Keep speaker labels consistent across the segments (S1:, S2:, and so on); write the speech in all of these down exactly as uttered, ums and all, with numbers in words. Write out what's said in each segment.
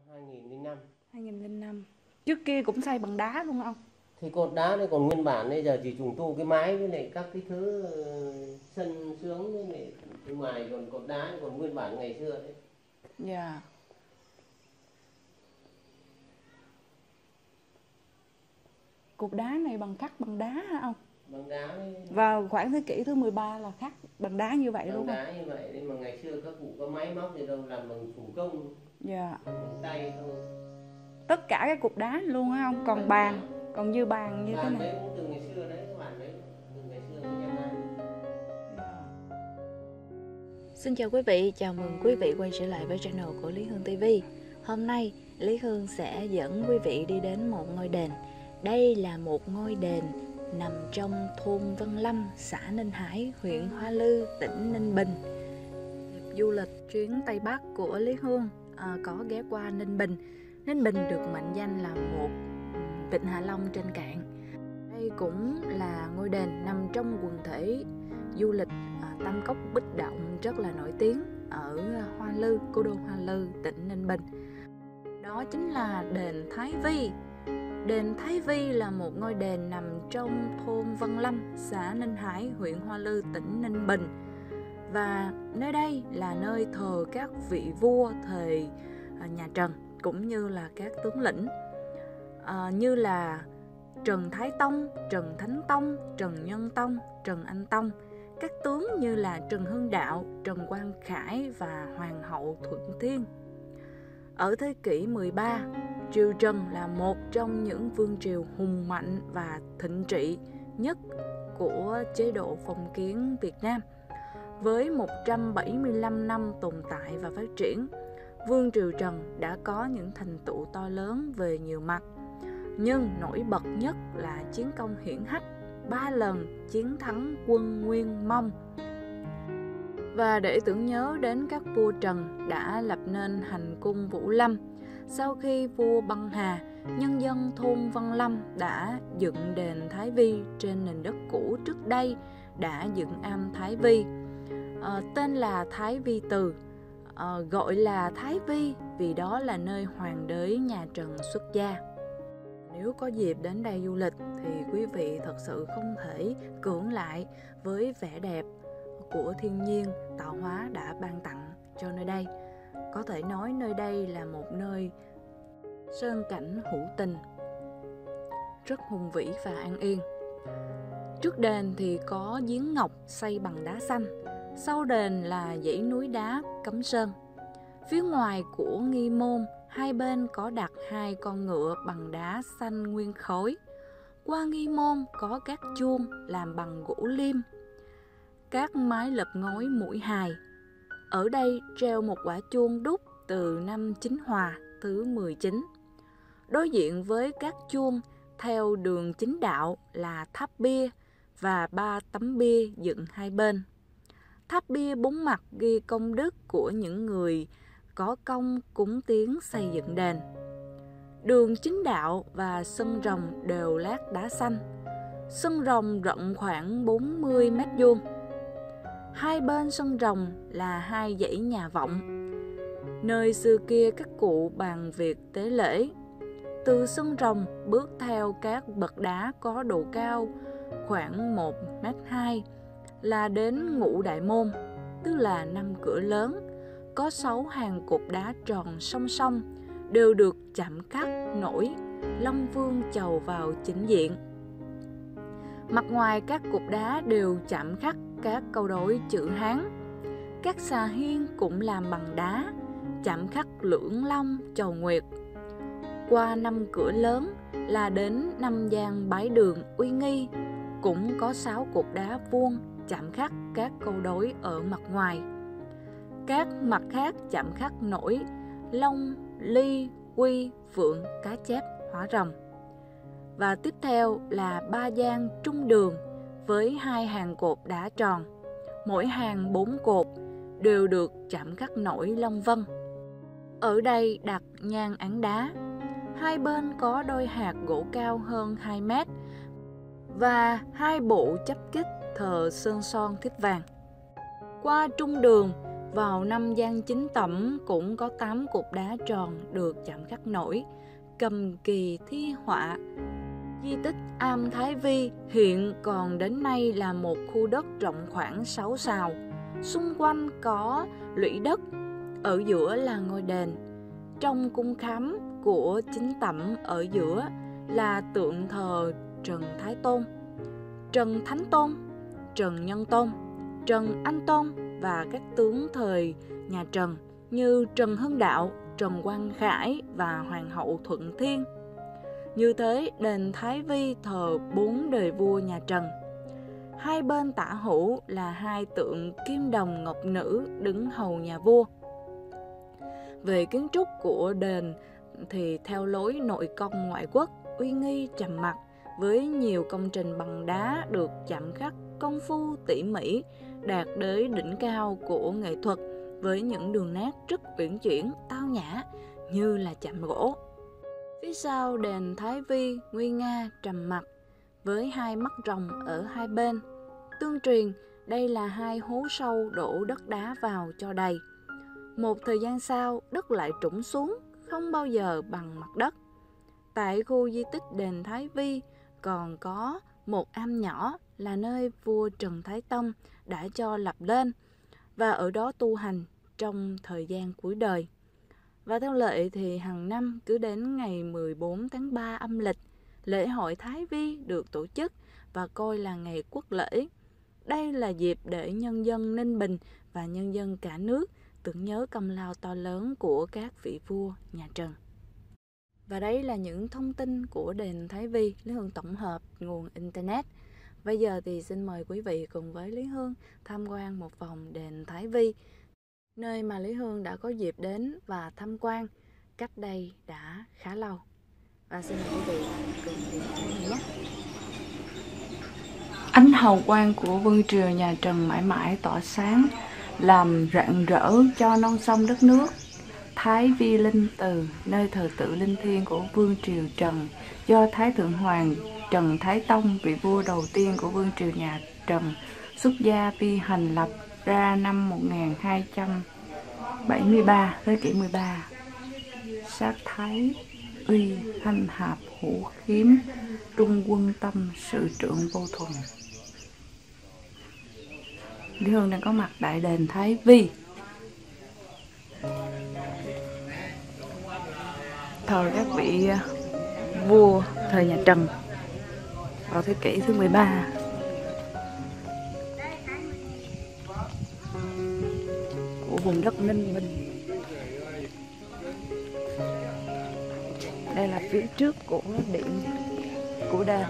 S1: hai nghìn lẻ năm.
S2: hai nghìn lẻ năm. Trước kia cũng xây bằng đá luôn không?
S1: Thì cột đá này còn nguyên bản, bây giờ chỉ trùng tu cái mái với lại các cái thứ ờ, sân sướng với lại bên ngoài, còn cột đá còn nguyên bản ngày xưa đấy.
S2: Dạ. Cột đá này bằng khắc bằng đá hả ông?
S1: Bằng đá đấy.
S2: Vào khoảng thế kỷ thứ mười ba là khắc bằng đá như vậy
S1: Bằng
S2: đúng không?
S1: đá như vậy, nhưng mà ngày xưa các cụ có máy móc gì đâu, làm bằng thủ công,
S2: Dạ.
S1: bằng tay thôi.
S2: Tất cả cái cột đá luôn hả ông? Còn bàn, còn như bàn như thế
S1: Bàn
S2: này.
S1: đấy cũng từ ngày xưa đấy, các bạn đấy, từ ngày xưa với nhà Nam.
S3: Xin chào quý vị, chào mừng quý vị quay trở lại với channel của Lý Hương ti vi. Hôm nay Lý Hương sẽ dẫn quý vị đi đến một ngôi đền. Đây là một ngôi đền nằm trong thôn Vân Lâm, xã Ninh Hải, huyện Hoa Lư, tỉnh Ninh Bình. Du lịch chuyến Tây Bắc của Lý Hương à, có ghé qua Ninh Bình. Ninh Bình được mệnh danh là một vịnh Hạ Long trên cạn. Đây cũng là ngôi đền nằm trong quần thể du lịch à, Tam Cốc Bích Động rất là nổi tiếng ở Hoa Lư, cố đô Hoa Lư, tỉnh Ninh Bình. Đó chính là đền Thái Vi. Đền Thái Vi là một ngôi đền nằm trong thôn Vân Lâm, xã Ninh Hải, huyện Hoa Lư, tỉnh Ninh Bình. Và nơi đây là nơi thờ các vị vua thời nhà Trần cũng như là các tướng lĩnh à, như là Trần Thái Tông, Trần Thánh Tông, Trần Nhân Tông, Trần Anh Tông, các tướng như là Trần Hưng Đạo, Trần Quang Khải và Hoàng hậu Thuận Thiên. Ở thế kỷ mười ba, triều Trần là một trong những vương triều hùng mạnh và thịnh trị nhất của chế độ phong kiến Việt Nam. Với một trăm bảy mươi lăm năm tồn tại và phát triển, vương triều Trần đã có những thành tựu to lớn về nhiều mặt. Nhưng nổi bật nhất là chiến công hiển hách ba lần chiến thắng quân Nguyên Mông. Và để tưởng nhớ đến các vua Trần đã lập nên hành cung Vũ Lâm, sau khi vua băng hà, nhân dân thôn Vân Lâm đã dựng đền Thái Vi trên nền đất cũ trước đây đã dựng am Thái Vi, à, tên là Thái Vi Từ, à, gọi là Thái Vi vì đó là nơi hoàng đế nhà Trần xuất gia. Nếu có dịp đến đây du lịch thì quý vị thật sự không thể cưỡng lại với vẻ đẹp của thiên nhiên tạo hóa đã ban tặng cho nơi đây. Có thể nói nơi đây là một nơi sơn cảnh hữu tình, rất hùng vĩ và an yên. Trước đền thì có giếng ngọc xây bằng đá xanh, sau đền là dãy núi đá Cấm Sơn. Phía ngoài của nghi môn, hai bên có đặt hai con ngựa bằng đá xanh nguyên khối. Qua nghi môn có các chuông làm bằng gỗ liêm, các mái lợp ngói mũi hài. Ở đây treo một quả chuông đúc từ năm Chính Hòa thứ mười chín. Đối diện với các chuông theo đường chính đạo là tháp bia và ba tấm bia dựng hai bên. Tháp bia bốn mặt ghi công đức của những người có công cúng tiến xây dựng đền. Đường chính đạo và sân rồng đều lát đá xanh. Sân rồng rộng khoảng bốn mươi mét vuông. Hai bên sân rồng là hai dãy nhà vọng, nơi xưa kia các cụ bàn việc tế lễ. Từ sân rồng bước theo các bậc đá có độ cao khoảng một mét hai là đến Ngũ Đại Môn, tức là năm cửa lớn. Có sáu hàng cột đá tròn song song đều được chạm khắc nổi Long Vương chầu vào chính diện. Mặt ngoài các cột đá đều chạm khắc các câu đối chữ Hán. Các xà hiên cũng làm bằng đá, chạm khắc lưỡng long chầu nguyệt. Qua năm cửa lớn là đến năm gian bái đường uy nghi, cũng có sáu cột đá vuông chạm khắc các câu đối ở mặt ngoài. Các mặt khác chạm khắc nổi long, ly, quy, phượng, cá chép, hóa rồng. Và tiếp theo là ba gian trung đường với hai hàng cột đá tròn, mỗi hàng bốn cột đều được chạm khắc nổi long vân. Ở đây đặt nhang án đá, hai bên có đôi hạt gỗ cao hơn hai mét và hai bộ chấp kích thờ sơn son thiếp vàng. Qua trung đường Vào năm Giang Chính Tẩm cũng có tám cục đá tròn được chạm khắc nổi, cầm kỳ thi họa. Di tích Am Thái Vi hiện còn đến nay là một khu đất rộng khoảng sáu sào. Xung quanh có lũy đất, ở giữa là ngôi đền. Trong cung khám của Chính Tẩm ở giữa là tượng thờ Trần Thái Tôn, Trần Thánh Tôn, Trần Nhân Tôn, Trần Anh Tôn và các tướng thời nhà Trần như Trần Hưng Đạo, Trần Quang Khải và Hoàng hậu Thuận Thiên. Như thế, đền Thái Vi thờ bốn đời vua nhà Trần. Hai bên tả hữu là hai tượng kim đồng ngọc nữ đứng hầu nhà vua. Về kiến trúc của đền thì theo lối nội công ngoại quốc, uy nghi trầm mặc, với nhiều công trình bằng đá được chạm khắc công phu tỉ mỉ, đạt đến đỉnh cao của nghệ thuật, với những đường nét rất uyển chuyển, tao nhã như là chạm gỗ. Phía sau đền Thái Vi nguy nga trầm mặc, với hai mắt rồng ở hai bên. Tương truyền đây là hai hố sâu đổ đất đá vào cho đầy. Một thời gian sau, đất lại trũng xuống, không bao giờ bằng mặt đất. Tại khu di tích đền Thái Vi còn có một am nhỏ là nơi vua Trần Thái Tông đã cho lập lên và ở đó tu hành trong thời gian cuối đời. Và theo lệ thì hàng năm cứ đến ngày mười bốn tháng ba âm lịch, lễ hội Thái Vi được tổ chức và coi là ngày quốc lễ. Đây là dịp để nhân dân Ninh Bình và nhân dân cả nước tưởng nhớ công lao to lớn của các vị vua nhà Trần. Và đấy là những thông tin của đền Thái Vi, Lý Hương tổng hợp nguồn Internet. Bây giờ thì xin mời quý vị cùng với Lý Hương tham quan một vòng đền Thái Vi, nơi mà Lý Hương đã có dịp đến và tham quan cách đây đã khá lâu. Và xin mời quý vị cùng tìm hiểu nhé. Ánh hào quang của vương triều nhà Trần mãi mãi tỏa sáng, làm rạng rỡ cho non sông đất nước. Thái Vi Linh Từ, nơi thờ tự linh thiêng của vương triều Trần, do Thái Thượng Hoàng Trần Thái Tông, vị vua đầu tiên của vương triều nhà Trần, xuất gia vi hành lập ra năm một nghìn hai trăm bảy mươi ba, thế kỷ mười ba. Sát Thái uy thanh hạp hữu khiếm, trung quân tâm sự trượng vô thuần. Lý Hương đang có mặt tại đền Thái Vi, thờ các vị vua thời nhà Trần vào thế kỷ thứ mười ba của vùng đất Ninh Bình. Đây là phía trước của điện của đền.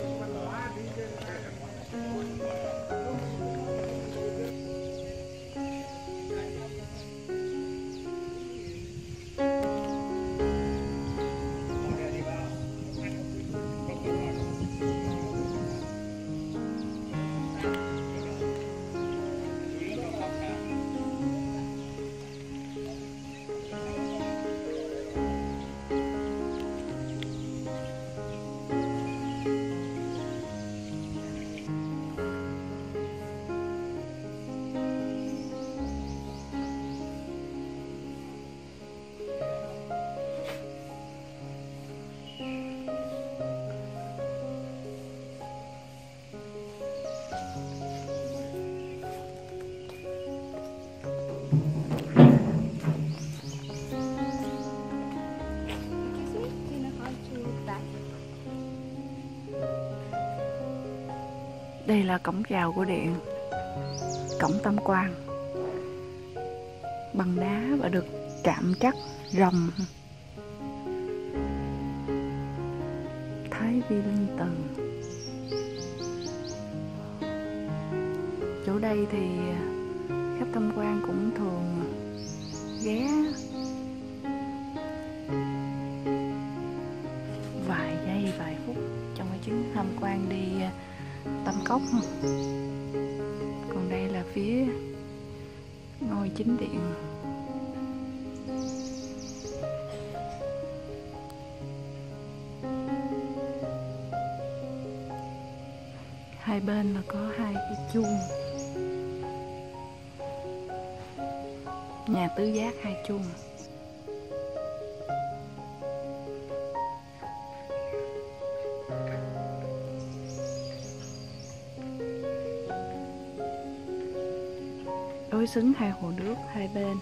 S3: Đây là cổng chào của điện, cổng tam quan bằng đá và được chạm trắc rồng. Thái Vi Linh Từ. Chỗ đây thì khách tham quan cũng thường ghé vài giây, vài phút trong cái chuyến tham quan đi Tam Cốc. Còn đây là phía ngôi chính điện. Hai bên là có hai cái chuông.
S2: Nhà tứ giác hai chuông. Đối xứng hai hồ nước hai bên.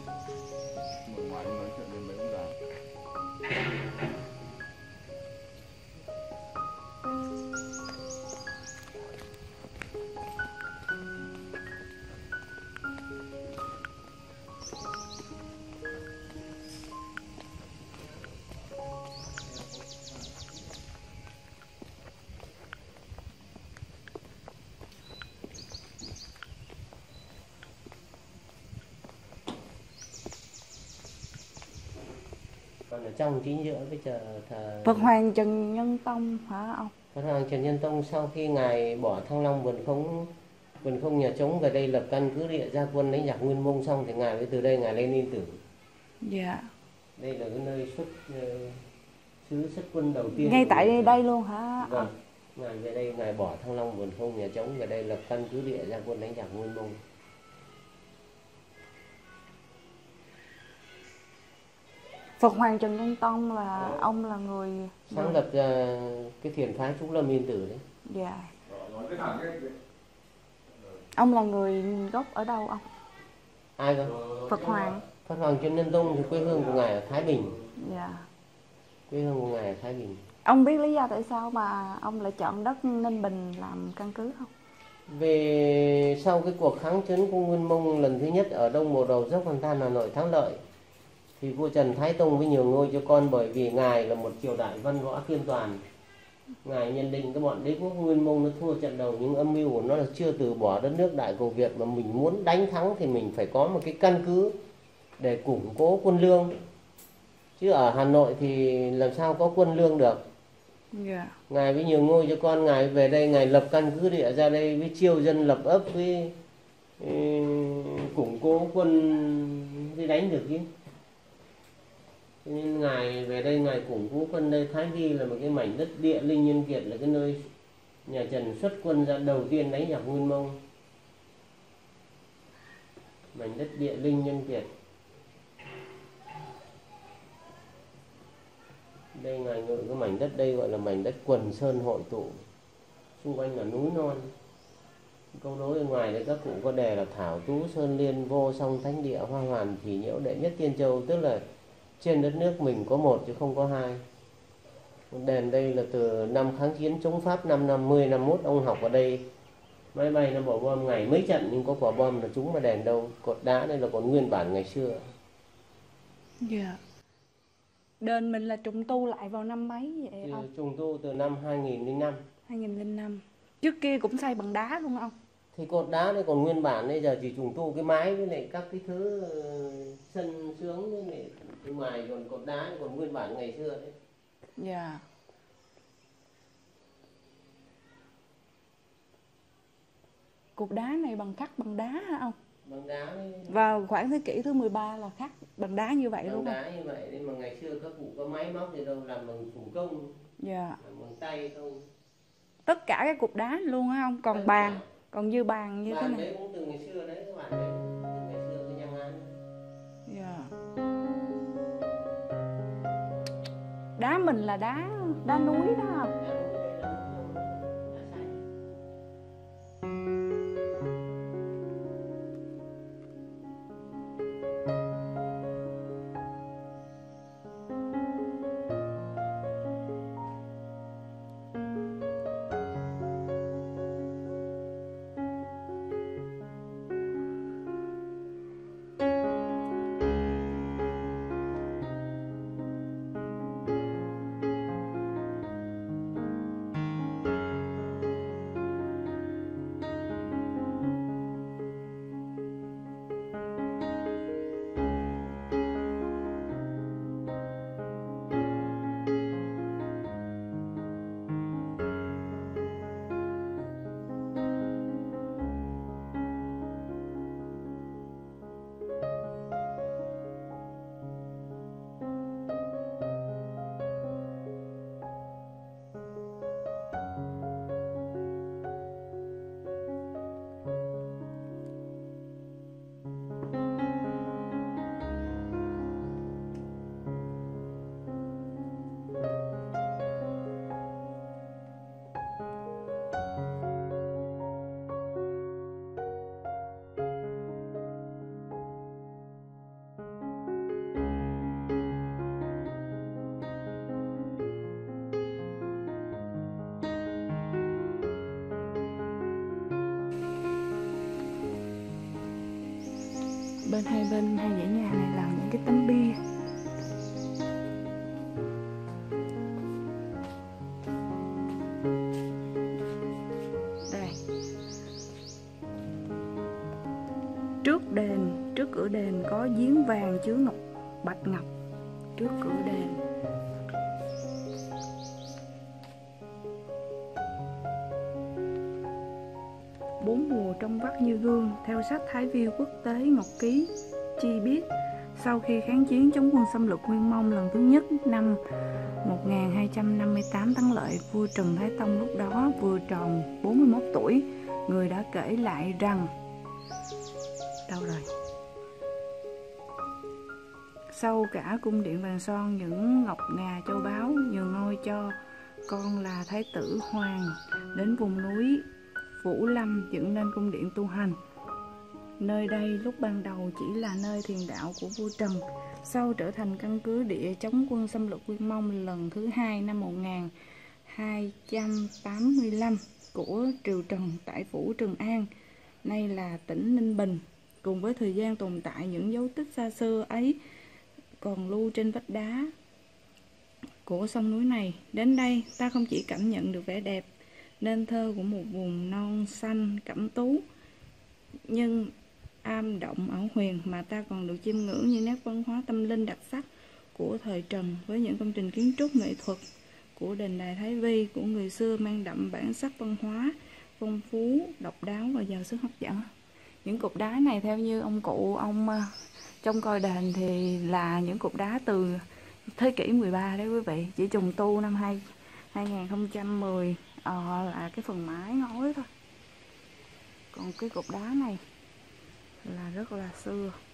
S1: Còn ở trong chính giữa bây giờ thờ
S2: Phật Hoàng Trần Nhân Tông hả ông?
S1: Phật Hoàng Trần Nhân Tông sau khi ngài bỏ Thăng Long vườn không vườn không nhà Trống về đây lập căn cứ địa ra quân đánh giặc Nguyên Mông xong thì ngài mới từ đây ngài lên Yên Tử.
S2: Dạ.
S1: Đây là cái nơi xuất uh, sứ xuất quân đầu tiên.
S2: Ngay tại đây, đây luôn hả?
S1: Vâng. Ngài về đây ngài bỏ Thăng Long vườn không nhà Trống về đây lập căn cứ địa ra quân đánh giặc Nguyên Mông.
S2: Phật Hoàng Trần Nhân Tông là ừ. ông là người
S1: sáng lập ra cái thiền phái Trúc Lâm Yên Tử đấy.
S2: Dạ. Ông là người gốc ở đâu ông?
S1: Ai cơ?
S2: Phật Hoàng.
S1: Phật Hoàng Trần Nhân Tông thì quê hương của ngài ở Thái Bình.
S2: Dạ.
S1: Quê hương của ngài ở Thái Bình.
S2: Ông biết lý do tại sao mà ông lại chọn đất Ninh Bình làm căn cứ không?
S1: Về sau cái cuộc kháng chiến của Nguyên Mông lần thứ nhất ở Đông Bồ Đầu Dốc Hoàn Than Hà Nội thắng lợi thì vua Trần Thái Tông mới nhường ngôi cho con, bởi vì ngài là một triều đại văn võ thiên toàn. Ngài nhận định cái bọn đế quốc Nguyên Mông nó thua trận đầu, nhưng âm mưu của nó là chưa từ bỏ đất nước Đại Cổ Việt, mà mình muốn đánh thắng thì mình phải có một cái căn cứ để củng cố quân lương, chứ ở Hà Nội thì làm sao có quân lương được.
S2: Yeah.
S1: Ngài mới nhường ngôi cho con, ngài về đây ngài lập căn cứ địa ra đây với chiêu dân lập ấp với ừ, củng cố quân đi đánh được chứ. Nên ngài về đây ngài củng cố quân đây. Thái Vi là một cái mảnh đất địa linh nhân kiệt, là cái nơi nhà Trần xuất quân ra đầu tiên đánh giặc Nguyên Mông. Mảnh đất địa linh nhân kiệt. Đây ngài ngự cái mảnh đất đây gọi là mảnh đất quần sơn hội tụ, xung quanh là núi non. Câu đối bên ngoài đấy các cụ có đề là thảo tú sơn liên vô song thánh địa hoa hoàn thủy nhiễu đệ nhất tiên châu, tức là trên đất nước mình có một chứ không có hai. Đền đây là từ năm kháng chiến chống Pháp năm năm mươi năm mốt ông học ở đây. Máy bay nó bỏ bom ngày mấy trận nhưng có quả bom là trúng mà đèn đâu. Cột đá đây là còn nguyên bản ngày xưa.
S2: Dạ. Yeah. Đền mình là trùng tu lại vào năm mấy vậy ông?
S1: Trùng tu từ năm hai nghìn lẻ năm.
S2: hai nghìn lẻ năm. Trước kia cũng xây bằng đá luôn không?
S1: Thì cột đá đây còn nguyên bản, bây giờ chỉ trùng tu cái mái với lại các cái thứ sân sướng với lại ngoài, còn cột đá còn nguyên bản ngày xưa đấy.
S2: Dạ. Yeah. Cột đá này bằng khắc bằng đá hả ông?
S1: Bằng đá đấy.
S2: Vào khoảng thế kỷ thứ mười ba là khắc bằng đá như vậy
S1: bằng
S2: luôn.
S1: Bằng đá như vậy, nên mà ngày xưa các cụ có máy móc gì đâu, làm bằng thủ công.
S2: Dạ.
S1: Làm bằng tay không.
S2: Tất cả cái cục đá luôn á không? Còn
S1: tất
S2: bàn,
S1: cả.
S2: Còn như bàn như
S1: bàn
S2: thế này.
S1: Bàn đấy cũng từ ngày xưa đấy, các bạn đấy, từ ngày xưa cái nhà An.
S2: Dạ. Đá mình là đá đá núi đó không? bên hai bên hai dãy nhà này là những cái tấm bia. Đây. Trước đền, trước cửa đền có giếng vàng chứa ngọc bạch ngọc trước cửa đền. Bốn mùa trong vắt như gương. Theo sách Thái Viêu Quốc tế Ngọc Ký chi biết, sau khi kháng chiến chống quân xâm lược Nguyên Mông lần thứ nhất năm một nghìn hai trăm năm mươi tám thắng lợi, vua Trần Thái Tông lúc đó vừa tròn bốn mươi mốt tuổi. Người đã kể lại rằng đâu rồi? Sau cả cung điện vàng son, những ngọc ngà châu báu, nhường ngôi cho con là Thái tử Hoàng đến vùng núi Vũ Lâm dựng nên cung điện tu hành. Nơi đây lúc ban đầu chỉ là nơi thiền đạo của vua Trần, sau trở thành căn cứ địa chống quân xâm lược Nguyên Mông lần thứ hai năm một nghìn hai trăm tám mươi lăm của triều Trần tại phủ Trường An, nay là tỉnh Ninh Bình. Cùng với thời gian tồn tại, những dấu tích xa xưa ấy còn lưu trên vách đá của sông núi này. Đến đây ta không chỉ cảm nhận được vẻ đẹp nên thơ của một vùng non xanh cẩm tú nhưng am động ảo huyền, mà ta còn được chiêm ngưỡng những nét văn hóa tâm linh đặc sắc của thời Trần, với những công trình kiến trúc nghệ thuật của đền đài Thái Vi của người xưa mang đậm bản sắc văn hóa phong phú, độc đáo và giàu sức hấp dẫn. Những cục đá này theo như ông cụ ông trong coi đền thì là những cục đá từ thế kỷ mười ba đấy quý vị, chỉ trùng tu năm hai nghìn không trăm mười ờ, là cái phần mái ngói thôi. Còn cái cục đá này là rất là xưa.